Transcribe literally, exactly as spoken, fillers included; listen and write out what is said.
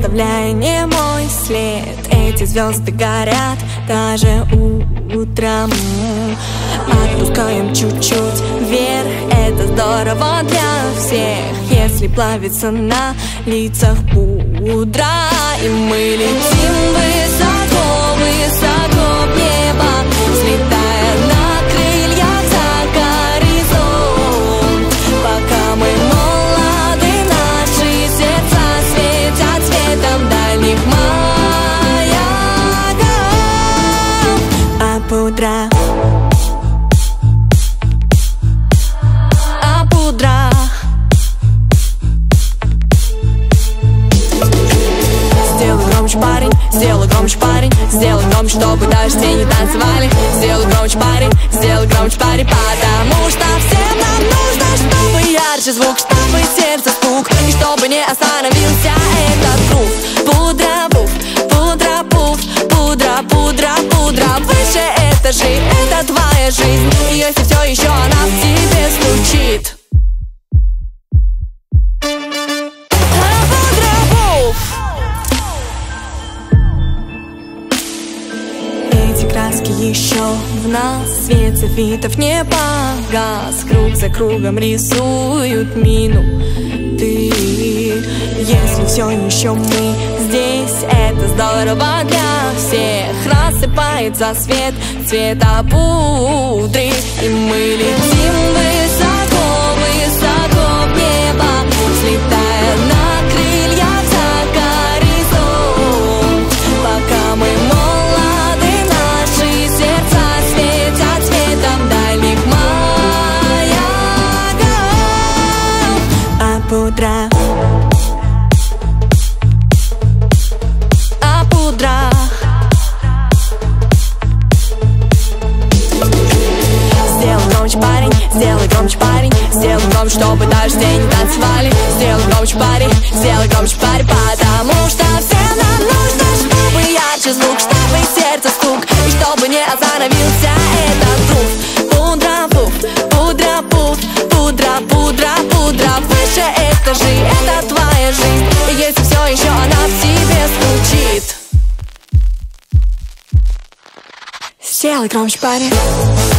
оставляя не мой след. Эти звезды горят даже утром. Отпускаем чуть-чуть вверх, это здорово для всех. Если плавится на лицах пудра, и мы летим высоко, высоко в небо, взлетая на крыльях за горизонт. Пока мы молоды, наши сердца светят светом дальних маяков. А пудра, а пудра. Сделай громче, парень, сделай громче, парень, сделай громче, чтобы даже тени танцевали. Сделай громче, парень, сделай громче, парень, потому что всем нам нужно, чтобы ярче звук, чтобы сердце стук, и чтобы не остановился этот грув. Пудра, пуф, пудра, пуф, пудра, пудра, пудра. Выше этажей, это твоя жизнь, и если все еще она в тебе стучит. Краски еще в нас, свет софитов не погас. Круг за кругом рисуют минуты. Если все еще мы здесь, это здорово для всех. Рассыпается свет цвета пудры, и мы летим высоко, высоко в небо, взлетая на крыльях за горизонт. Пока мы пудра, а пудра. Сделай громче, парень, сделай громче, парень, сделай громче, чтобы даже тени танцевали. Сделай громче, парень, сделай громче, парень, потому что всем нам нужно, чтобы ярче звук, чтобы сердце стук, и чтобы не остановился этот грув. Пудра, пуф, пудра, пуф, пудра, пудра, пудра. Выше этажей, это твоя жизнь, и если все еще она в тебе стучит. Сделай громче, парень.